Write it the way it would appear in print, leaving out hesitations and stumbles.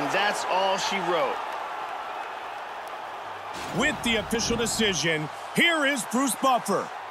and that's all she wrote. With the official decision, here is Bruce Buffer.